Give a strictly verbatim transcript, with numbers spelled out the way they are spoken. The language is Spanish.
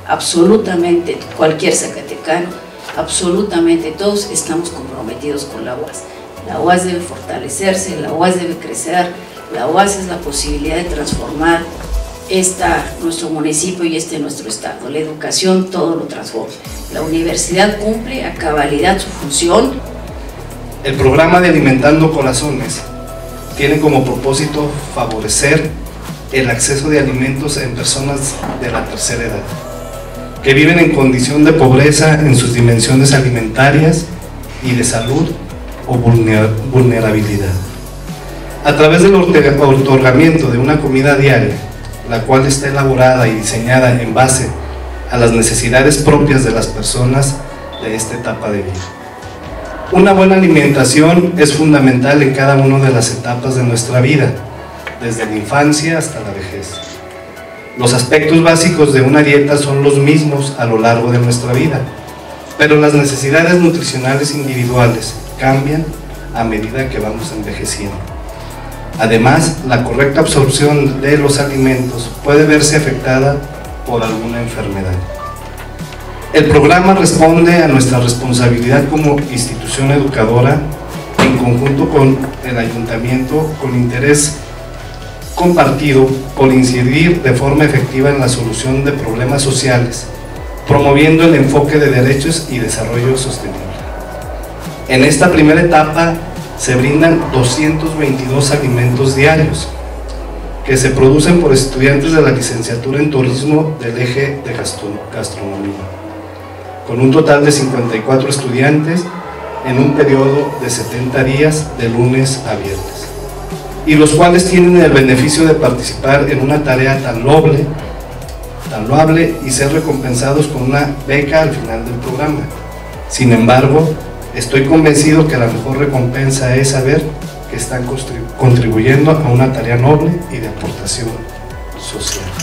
absolutamente cualquier zacatecano, absolutamente todos estamos comprometidos con la U A S. La U A S debe fortalecerse, la U A S debe crecer, la U A S es la posibilidad de transformar esta, nuestro municipio y este nuestro estado. La educación todo lo transforma. La universidad cumple a cabalidad su función. El programa de Alimentando Corazones tiene como propósito favorecer el acceso de alimentos en personas de la tercera edad, que viven en condición de pobreza en sus dimensiones alimentarias y de salud o vulnerabilidad. A través del otorgamiento de una comida diaria, la cual está elaborada y diseñada en base a las necesidades propias de las personas de esta etapa de vida. Una buena alimentación es fundamental en cada una de las etapas de nuestra vida, desde la infancia hasta la vejez. Los aspectos básicos de una dieta son los mismos a lo largo de nuestra vida, pero las necesidades nutricionales individuales cambian a medida que vamos envejeciendo. Además, la correcta absorción de los alimentos puede verse afectada por alguna enfermedad. El programa responde a nuestra responsabilidad como institución educadora en conjunto con el ayuntamiento, con interés compartido por incidir de forma efectiva en la solución de problemas sociales, promoviendo el enfoque de derechos y desarrollo sostenible. En esta primera etapa se brindan doscientos veintidós alimentos diarios que se producen por estudiantes de la licenciatura en turismo del eje de gastronomía, con un total de cincuenta y cuatro estudiantes en un periodo de setenta días de lunes a viernes, y los cuales tienen el beneficio de participar en una tarea tan noble, tan loable y ser recompensados con una beca al final del programa. Sin embargo, estoy convencido que la mejor recompensa es saber que están contribuyendo a una tarea noble y de aportación social.